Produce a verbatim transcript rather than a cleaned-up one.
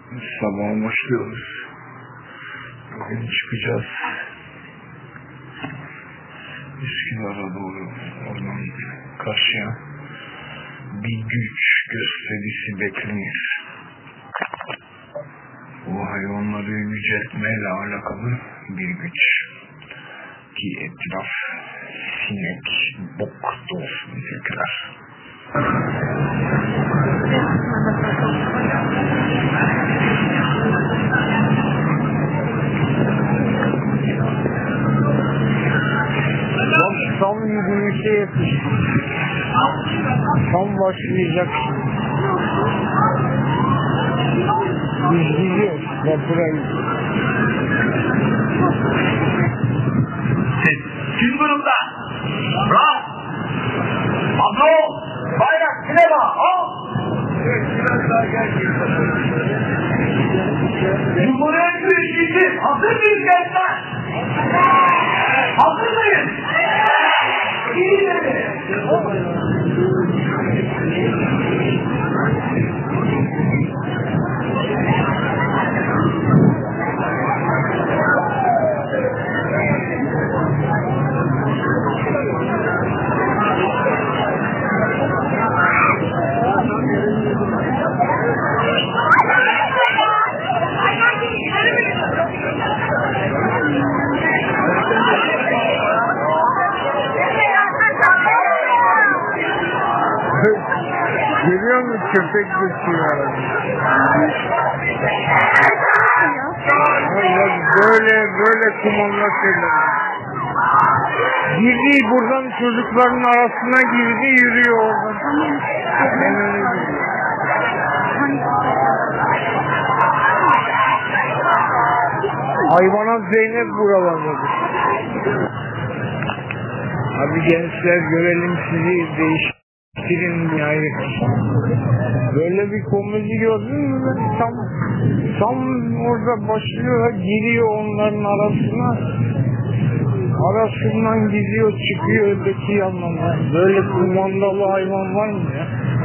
Sabaha başlıyoruz. Bugün çıkacağız. Üsküdar'a doğru, oradan karşıya bir güç gösterisi beklenir. Bu hayvanları yüceltmeyle alakalı bir güç. Ki etraf sinek, bok dolusu diyecekler. Tam yürüyüşe yetiştik. Tam başlayacak. Biz gidiyoruz. Vapura gidiyoruz. Kim durumda? Bırak! Pablo! Bayrak! Sinema! Al! Cumhuriyet Meclisi hazır mıyız gençler? Hazır mıyız? İyi dedi. Görüyor musun? Köpek geçiyor. Böyle böyle kumanda şeyler. Girdi buradan, çocukların arasına girdi, yürüyor oradan. Ben öyle diyorum. Hayvanat Zeynep buralardadır. Hadi gençler, görelim sizi, değiştirin dünyayı. Böyle bir komedi gördün mü? Tam, tam orada başlıyor, giriyor onların arasına. Arasından gidiyor, çıkıyor öteki yandan. Böyle kumandalı hayvan var mı ya?